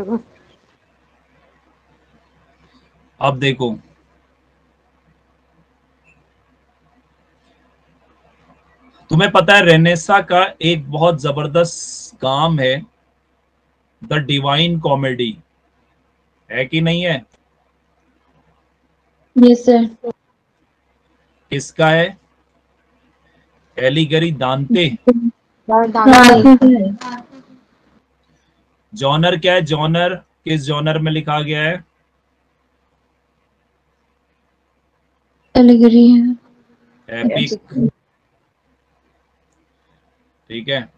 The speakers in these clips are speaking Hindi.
अब देखो, तुम्हें पता है रेनेसा का एक बहुत जबरदस्त काम है, द डिवाइन कॉमेडी, है कि नहीं है? Yes sir. किसका है? एलिगरी दांते। जॉनर क्या है? जॉनर किस जॉनर में लिखा गया है? एलिगरी है। एपिक। ठीक है,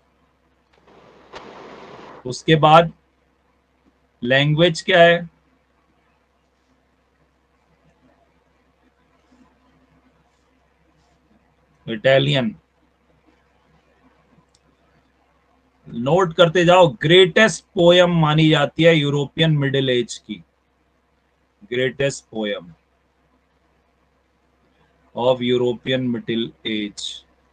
उसके बाद लैंग्वेज क्या है? इटालियन। नोट करते जाओ, ग्रेटेस्ट पोयम मानी जाती है यूरोपियन मिडिल एज की, greatest poem of European middle age.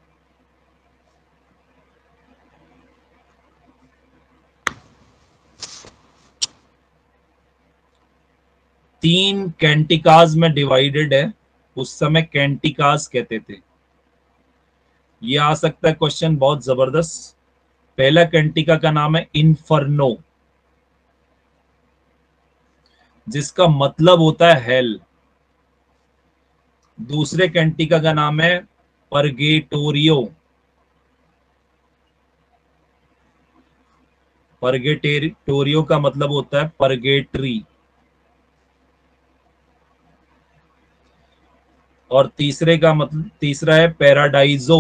तीन कैंटिकाज में डिवाइडेड है, उस समय कैंटिकाज कहते थे। ये आ सकता है क्वेश्चन बहुत जबरदस्त। पहला कैंटिका का नाम है इन्फर्नो, जिसका मतलब होता है हेल। दूसरे कैंटिका का नाम है परगेटोरियो, परगेटोरियो का मतलब होता है परगेटरी। और तीसरे का मतलब, तीसरा है पैराडाइजो।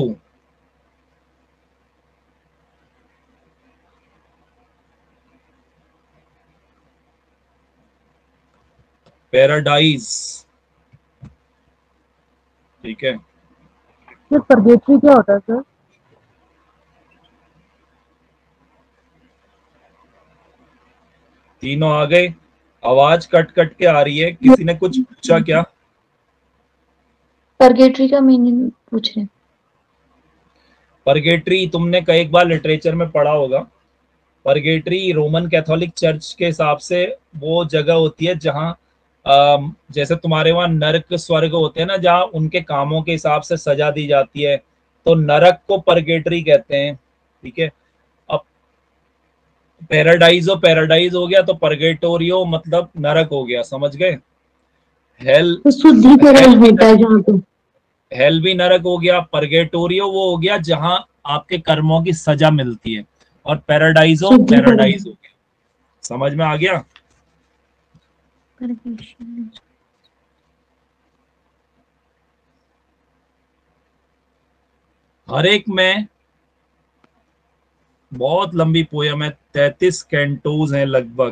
पैराडाइज, ठीक है। ये परगेटरी क्या होता है सर? तीनों आ गए। आवाज कट कट के आ रही है, किसी ने कुछ पूछा क्या? परगेटरी का मीनिंग पूछ रहे हैं। परगेटरी तुमने कई एक बार लिटरेचर में पढ़ा होगा। परगेटरी रोमन कैथोलिक चर्च के हिसाब से वो जगह होती है जहां जैसे तुम्हारे वहां नरक स्वर्ग होते हैं ना, जहां उनके कामों के हिसाब से सजा दी जाती है, तो नरक को परगेटरी कहते हैं। ठीक है, अब पैराडाइजो पैराडाइज हो गया, तो परगेटोरियो मतलब नरक हो गया, समझ गए? हेल, तो शुद्धिकरण होता है जहाँ पे। हेल भी नरक हो गया। परगेटोरियो वो हो गया जहां आपके कर्मों की सजा मिलती है, और पैराडाइजो पैराडाइज हो गया। समझ में आ गया? हर एक में बहुत लंबी पोयम है, 33 कैंटोज हैं लगभग,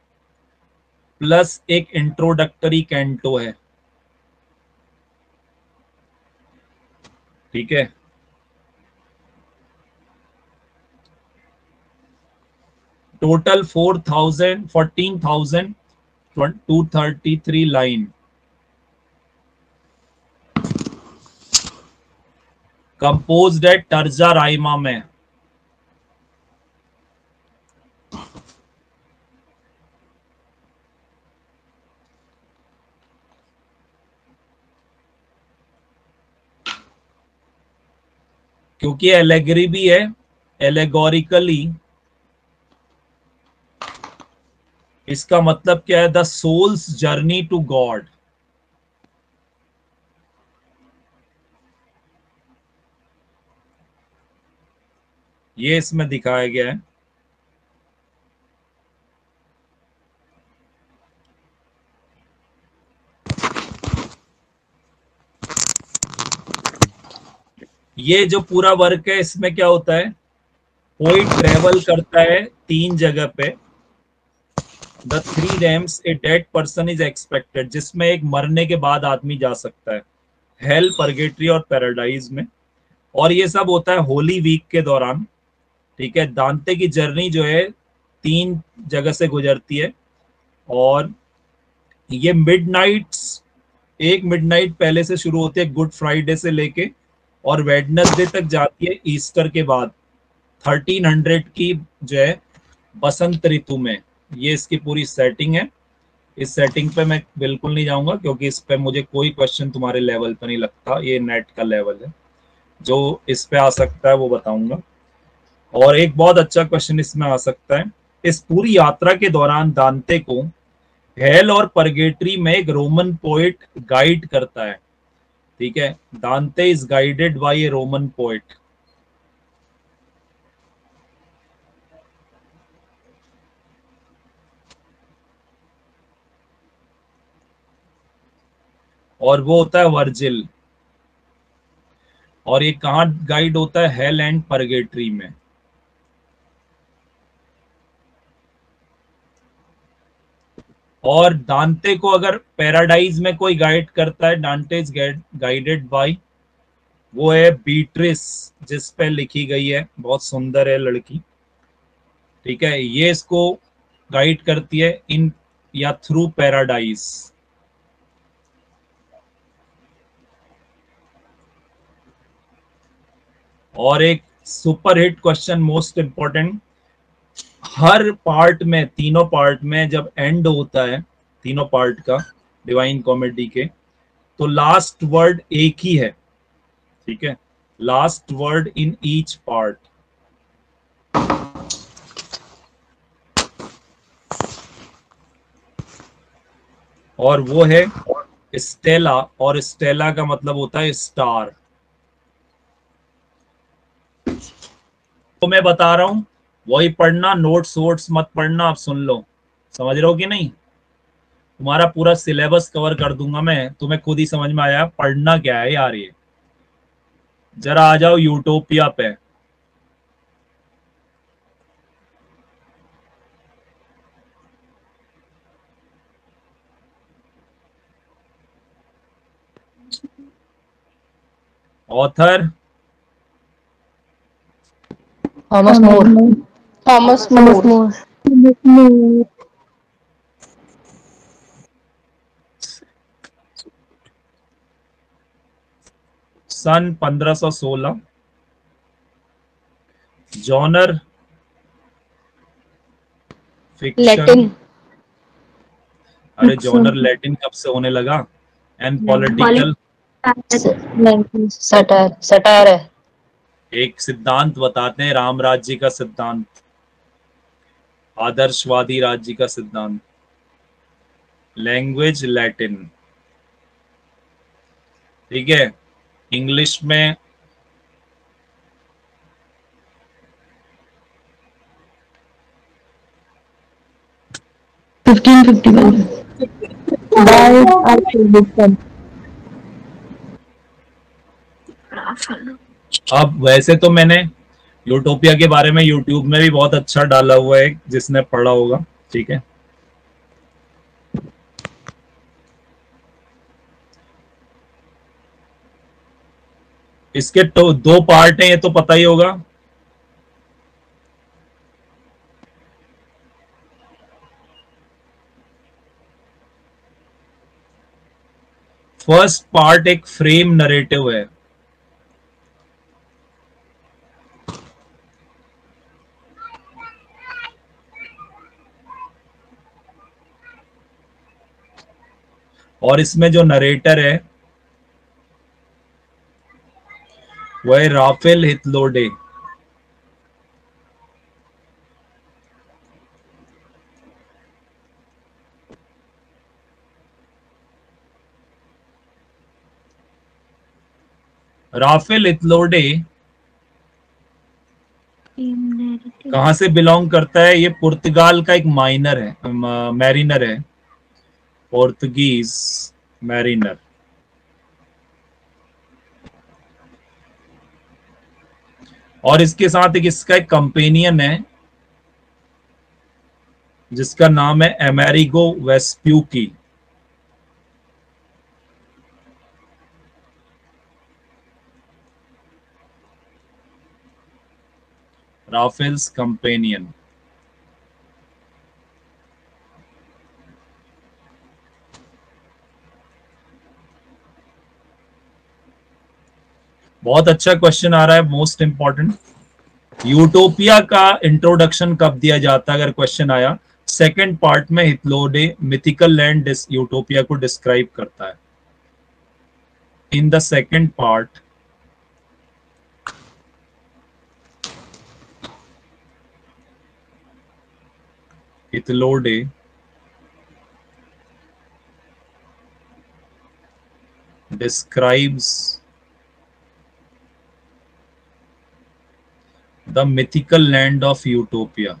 प्लस एक इंट्रोडक्टरी कैंटो है। ठीक है, टोटल 14,233 लाइन। कंपोज्ड है टर्जा राइमा में। क्योंकि एलेगरी भी है, एलेगोरिकली। इसका मतलब क्या है? The soul's journey to God. ये इसमें दिखाया गया है। ये जो पूरा वर्क है, इसमें क्या होता है? कोई ट्रेवल करता है तीन जगह पे। The three realms a dead person is expected, जिसमें एक मरने के बाद आदमी जा सकता है, हेल, परगेटरी और पैराडाइज में। और ये सब होता है होली वीक के दौरान। ठीक है, दांते की जर्नी जो है तीन जगह से गुजरती है, और ये मिडनाइट्स, एक मिडनाइट पहले से शुरू होती है गुड फ्राइडे से लेके, और वेडनेसडे तक जाती है ईस्टर के बाद, 1300 की जो है बसंत ऋतु में। ये इसकी पूरी सेटिंग है। इस सेटिंग पे मैं बिल्कुल नहीं जाऊंगा क्योंकि इस पे मुझे कोई क्वेश्चन तुम्हारे लेवल पे नहीं लगता, ये नेट का लेवल है। जो इस पे आ सकता है वो बताऊंगा। और एक बहुत अच्छा क्वेश्चन इसमें आ सकता है, इस पूरी यात्रा के दौरान दांते को हेल और परगेटरी में एक रोमन पोएट गाइड करता है। ठीक है, Dante is guided by a Roman poet. और वो होता है वर्जिल। और ये कहाँ गाइड होता है? हेल एंड परगेटरी में। और दांते को अगर पैराडाइज में कोई गाइड करता है, दांते इज गाइडेड बाय, वो है बीट्रिस, जिस पे लिखी गई है, बहुत सुंदर है लड़की। ठीक है, ये इसको गाइड करती है इन या थ्रू पैराडाइज। और एक super hit question, most important, हर पार्ट में, तीनों पार्ट में जब एंड होता है तीनों पार्ट का डिवाइन कॉमेडी के, तो लास्ट वर्ड एक ही है। ठीक है, last word in each part. और वो है स्टेला, और स्टेला का मतलब होता है स्टार। तो मैं बता रहा हूं, वही पढ़ना, नोट्स वोट्स मत पढ़ना, आप सुन लो। समझ रहे हो कि नहीं? तुम्हारा पूरा सिलेबस कवर कर दूंगा मैं, तुम्हें खुद ही समझ में आया पढ़ना क्या है यार। ये जरा आ जाओ यूटोपिया पे। Author Thomas More. Thomas More. सन 1516। Genre fiction. लैटिन। अरे जॉनर लैटिन कब से होने लगा? And political. सटायर है। एक सिद्धांत बताते हैं, राम राज्य का सिद्धांत, आदर्शवादी राज्य का सिद्धांत। Language Latin. ठीक है, इंग्लिश में 1551 by Archibald. अब वैसे तो मैंने यूटोपिया के बारे में यूट्यूब में भी बहुत अच्छा डाला हुआ है, जिसने पढ़ा होगा। ठीक है, इसके तो 2 पार्ट हैं, ये तो पता ही होगा। फर्स्ट पार्ट एक फ्रेम नरेटिव है। और इसमें जो नरेटर है वो है राफेल हितलोडे। राफेल हितलोडे कहां से बिलोंग करता है? ये पुर्तगाल का एक माइनर है, मैरिनर है, पोर्तुगीज मैरिनर। और इसके साथ एक इसका एक कंपेनियन है जिसका नाम है अमेरिगो वेस्प्यूकी। Rafales companion. बहुत अच्छा क्वेश्चन आ रहा है, मोस्ट इंपॉर्टेंट। यूटोपिया का इंट्रोडक्शन कब दिया जाता है? अगर क्वेश्चन आया सेकंड पार्ट में हितलोडे मिथिकल लैंड यूटोपिया को डिस्क्राइब करता है। In the second part Hythloday describes the mythical land of Utopia.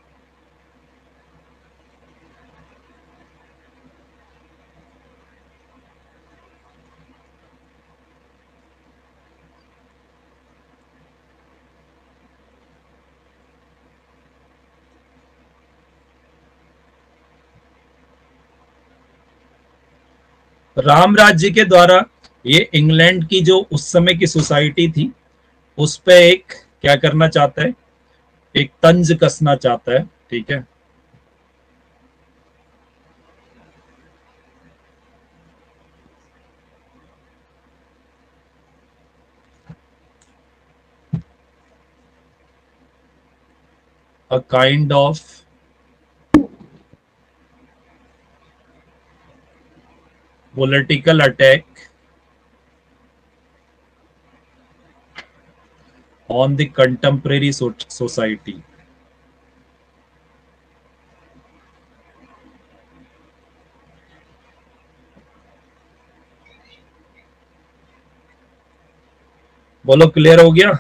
Ram राज्य के द्वारा ये इंग्लैंड की जो उस समय की सोसाइटी थी उस पे एक क्या करना चाहता है, एक तंज कसना चाहता है। ठीक है, a kind of political attack on the contemporary society. बोलो क्लियर हो गया?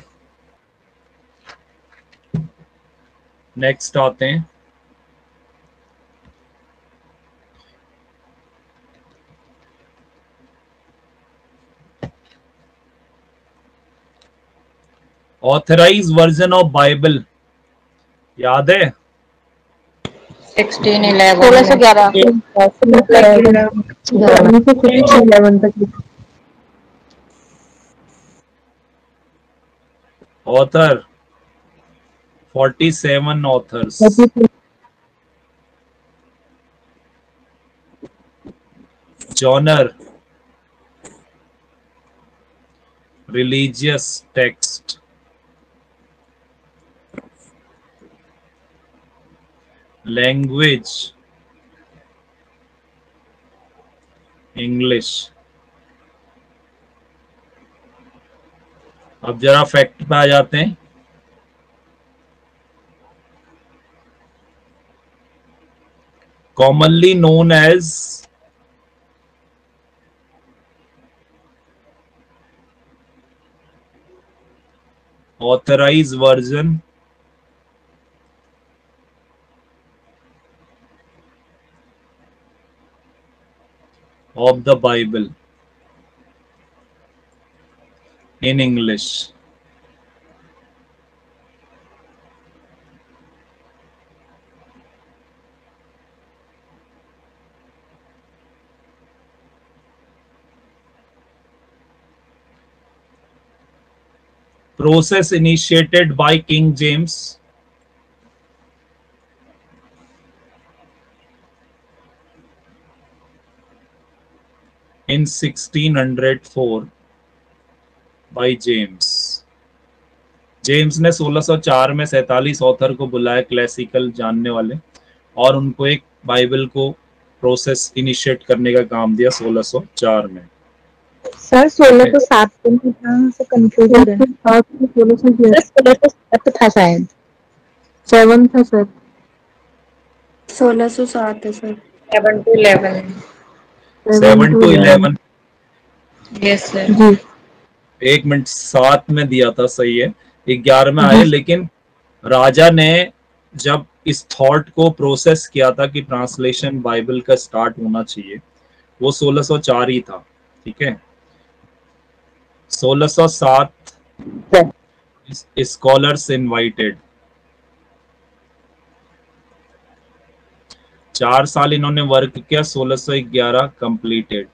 नेक्स्ट आते हैं ऑथराइज वर्जन ऑफ बाइबल। याद है? 1611 author 47 authors. Genre religious text. Language English. अब जरा फैक्ट पे आ जाते हैं। Commonly known as authorise version of the Bible in English. Process initiated by King James in 1604 by James. James ने 1604 में 47 ऑथर को बुलाया, क्लासिकल जानने वाले, और उनको एक बाइबल को प्रोसेस इनिशिएट करने का काम दिया 1604 में। सर 1607 में था, से कंफ्यूज हो रहा है। 1607 था शायद, 7 था सर। 1607 है sir. 7 to 11 7 to 11 yes sir. जी 1 मिनट 7 में दिया था, सही है। 11 में आए, लेकिन राजा ने जब इस थॉट को प्रोसेस किया था कि ट्रांसलेशन बाइबल का स्टार्ट होना चाहिए, वो 1604 ही था। ठीक है, 1607 स्कॉलर्स इनवाइटेड। 4 साल इन्होंने वर्क किया, 1611 कंप्लीटेड।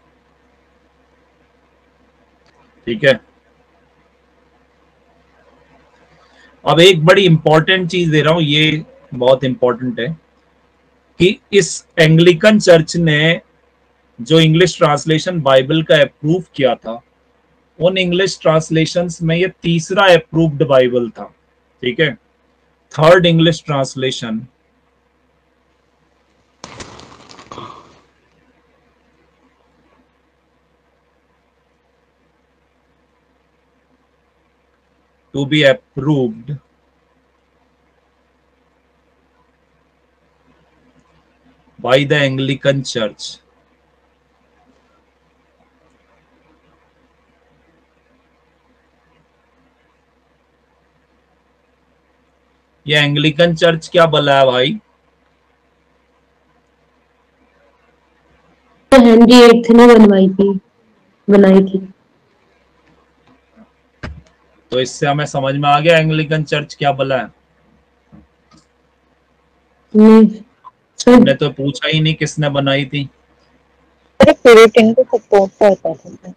ठीक है, अब एक बड़ी इंपॉर्टेंट चीज दे रहा हूं, ये बहुत इंपॉर्टेंट है कि इस एंग्लिकन चर्च ने जो इंग्लिश ट्रांसलेशन बाइबल का अप्रूव किया था, उन इंग्लिश ट्रांसलेशंस में ये तीसरा अप्रूव्ड बाइबल था। ठीक है, third English translation to be approved by the Anglican Church. ये एंग्लिकन चर्च क्या बोला है भाई? हेनरी एट्थ ने बनाई थी। तो इससे हमें समझ में आ गया एंग्लिकन चर्च क्या बोला है। हमने तो पूछा ही नहीं किसने बनाई थी। प्यूरिटन को सपोर्ट करता था।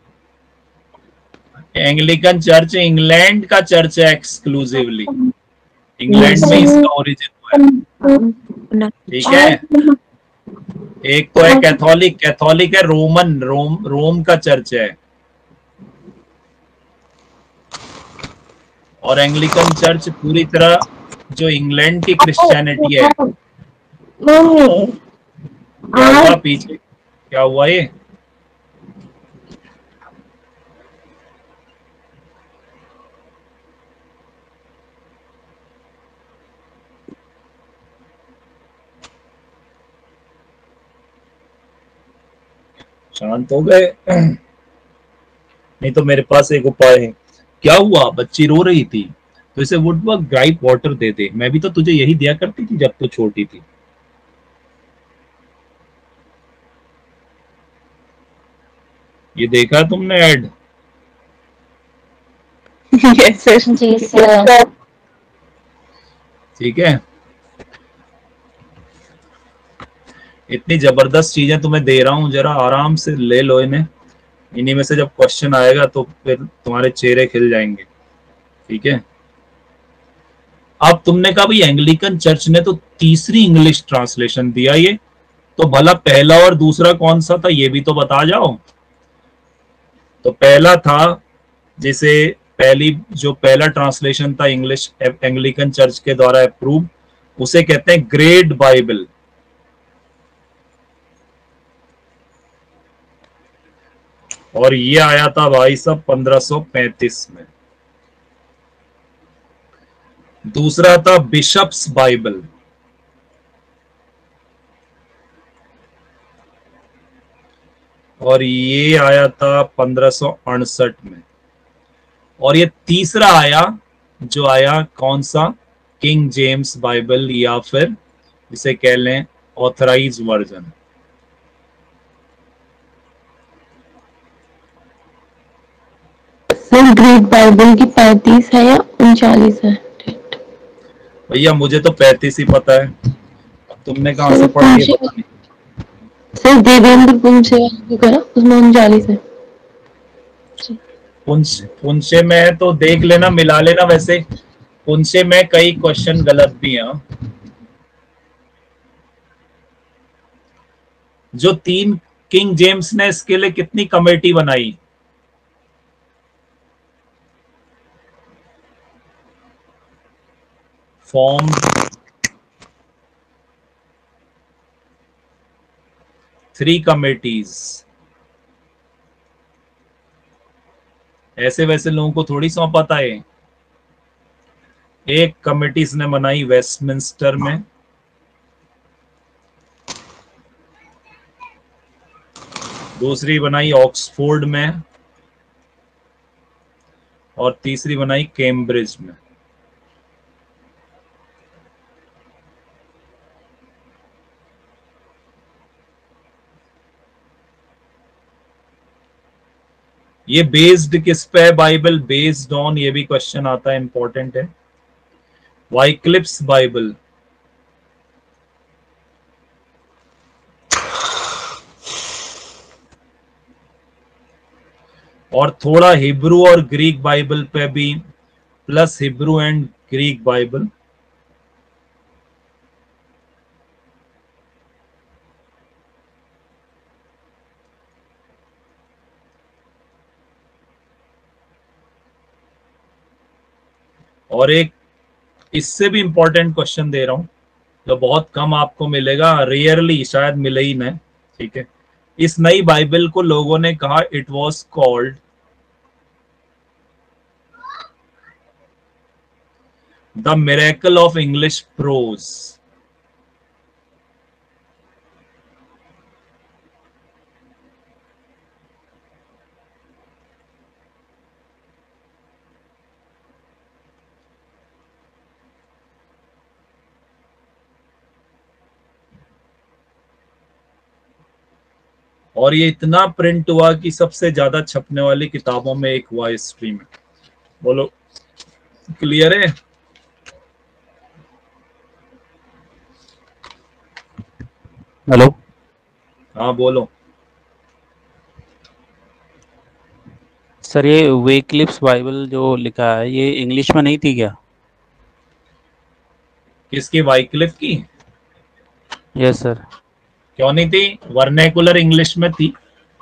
एंग्लिकन चर्च इंग्लैंड का चर्च है एक्सक्लूसिवली, इंग्लैंड में इसका ओरिजिन हुआ है। ठीक है, एक तो है कैथोलिक, कैथोलिक है रोमन, रोम का चर्च है, और एंग्लिकन चर्च पूरी तरह जो इंग्लैंड की क्रिश्चियनिटी है। क्या हुआ पीछे, क्या हुआ ये? शांत हो गए? नहीं तो मेरे पास एक उपाय है। क्या हुआ, बच्ची रो रही थी तो इसे वुडवर्क ग्राइप वाटर दे दे। मैं भी तो तुझे यही दिया करती थी जब तू छोटी थी। ये देखा तुमने ऐड? Yes sir. जी सर। ठीक है, इतनी जबरदस्त चीजें तुम्हें दे रहा हूं, जरा आराम से ले लो इन्हें। इन्हीं में से जब क्वेश्चन आएगा तो फिर तुम्हारे चेहरे खिल जाएंगे। ठीक है, अब तुमने कहा भाई एंग्लिकन चर्च ने तो तीसरी इंग्लिश ट्रांसलेशन दिया, ये तो भला पहला और दूसरा कौन सा था ये भी तो बता जाओ। तो पहला था, जिसे पहला ट्रांसलेशन था इंग्लिश एंग्लिकन चर्च के द्वारा अप्रूव, उसे कहते हैं ग्रेट बाइबल। और ये आया था भाई साहब 1535 में। दूसरा था बिशप्स बाइबल, और ये आया था 1568 में। और ये तीसरा आया, जो आया कौन सा, किंग जेम्स बाइबल, या फिर इसे कह लें ऑथराइज वर्जन। ग्रेट बाइबल की 35 है या 39 है? भैया मुझे तो 35 ही पता है, तुमने कहां से पढ़ लिया पता नहीं। सर देवेंद्र पुंसे करा, उसमें 39 है। पुंसे में तो देख लेना, मिला लेना। वैसे पुंसे में कई क्वेश्चन गलत भी हैं। जो 3 किंग जेम्स ने इसके लिए कितनी कमेटी बनाई? Form 3 committees. ऐसे वैसे लोगों को थोड़ी सौंपा था ये। एक कमेटी इसने बनाई वेस्टमिंस्टर में, दूसरी बनाई ऑक्सफोर्ड में, और तीसरी बनाई कैम्ब्रिज में। ये बेस्ड किस पे है बाइबल? बेस्ड ऑन, ये भी क्वेश्चन आता है, इंपॉर्टेंट है, वाइक्लिफ्स बाइबल। और थोड़ा हिब्रू और ग्रीक बाइबल पे भी, plus Hebrew and Greek Bible. और एक इससे भी इंपॉर्टेंट क्वेश्चन दे रहा हूं, जो बहुत कम आपको मिलेगा, रेयरली, शायद मिले ही नहीं। ठीक है, इस नई बाइबल को लोगों ने कहा it was called the miracle of English prose. और ये इतना प्रिंट हुआ कि सबसे ज्यादा छपने वाली किताबों में एक हुआ हिस्ट्री में। बोलो क्लियर है? हेलो। हाँ बोलो। सर ये वेक्लिफ्स बाइबल जो लिखा है ये इंग्लिश में नहीं थी क्या? किसकी? वाइक्लिफ की? Yes sir. क्यों नहीं थी? वर्नेकुलर इंग्लिश में थी,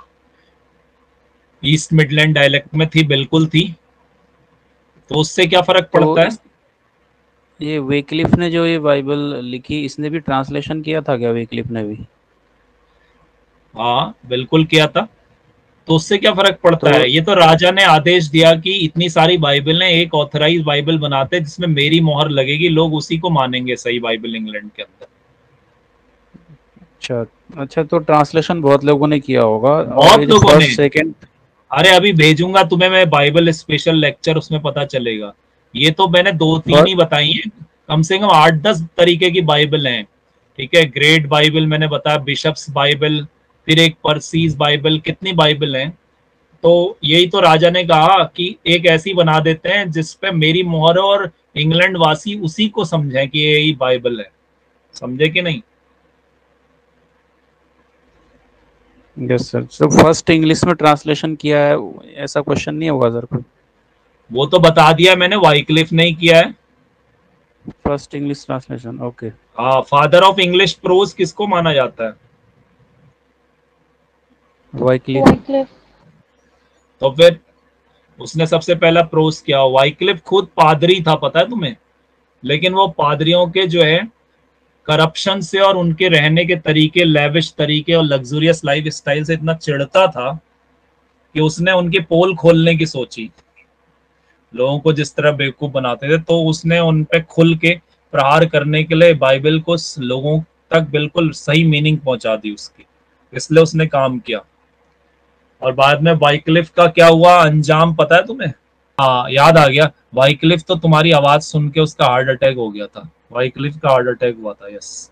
ईस्ट मिडलैंड डायलेक्ट में थी, बिल्कुल थी। तो उससे क्या फर्क पड़ता है? ये वेक्लिफ ने जो ये बाइबल लिखी इसने भी ट्रांसलेशन किया था क्या? वेक्लिफ ने भी? हाँ बिल्कुल किया था। तो उससे क्या फर्क पड़ता तो है? ये तो राजा ने आदेश दिया कि इतनी सारी बाइबल है, एक ऑथराइज बाइबल बनाते हैं जिसमें मेरी मोहर लगेगी, लोग उसी को मानेंगे सही बाइबल इंग्लैंड के अंदर। अच्छा अच्छा, तो ट्रांसलेशन बहुत लोगों ने किया होगा। बहुत ये जो लोगों ने। फर्स्ट सेकंड, अरे अभी भेजूंगा तुम्हें मैं बाइबल स्पेशल लेक्चर, उसमें पता चलेगा। ये तो मैंने 2-3 ही बताई हैं, कम से कम 8-10 तरीके की बाइबल हैं। ठीक है, ग्रेट बाइबल मैंने बताया, बिशप्स बाइबल, फिर एक परसीज बाइबल, कितनी बाइबल हैं। तो यही तो राजा ने कहा कि एक ऐसी बना देते हैं जिसपे मेरी मोहर है और इंग्लैंड वासी उसी को समझें कि ये ही बाइबल है। समझे कि नहीं? Yes sir. तो फर्स्ट इंग्लिश में ट्रांसलेशन किया है ऐसा क्वेश्चन नहीं होगा सर कोई? वो तो बता दिया मैंने, वाइक्लिफ नहीं किया है। First English translation, okay. हाँ, फादर ऑफ इंग्लिश प्रोज किसको माना जाता है? वाइक्लिफ। तो फिर उसने सबसे पहला प्रोज किया। वाइक्लिफ खुद पादरी था, पता है तुम्हें? लेकिन वो पादरियों के जो है करप्शन से और उनके रहने के तरीके, लेविश तरीके और लग्जूरियस लाइफ स्टाइल से इतना चिढ़ता था कि उसने उनके पोल खोलने की सोची। लोगों को जिस तरह बेवकूफ बनाते थे, तो उसने उन पे खुल के प्रहार करने के लिए बाइबल को लोगों तक बिल्कुल सही मीनिंग पहुंचा दी उसकी। इसलिए उसने काम किया। और बाद में वाइक्लिफ का क्या हुआ अंजाम पता है तुम्हें? हाँ याद आ गया। वाइक्लिफ तो तुम्हारी आवाज सुन के उसका हार्ट अटैक हो गया था। वाइक्लिफ का हार्ट अटैक हुआ था। यस।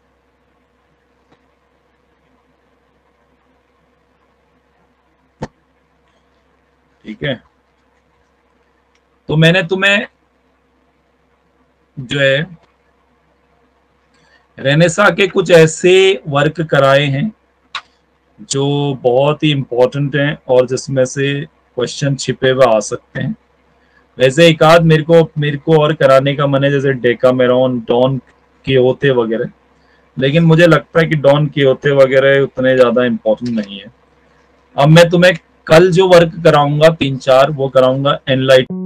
ठीक है, तो मैंने तुम्हें जो है रेनेसा के कुछ ऐसे वर्क कराए हैं जो बहुत ही इंपॉर्टेंट हैं और जिसमें से क्वेश्चन छिपे हुए आ सकते हैं। वैसे एक आध मेरे को और कराने का मन है, जैसे डेकामेरॉन, डॉन किहोते वगैरह। लेकिन मुझे लगता है कि डॉन किहोते वगैरह उतने ज्यादा इंपॉर्टेंट नहीं है। अब मैं तुम्हें कल जो वर्क कराऊंगा 3-4 वो कराऊंगा एनलाइट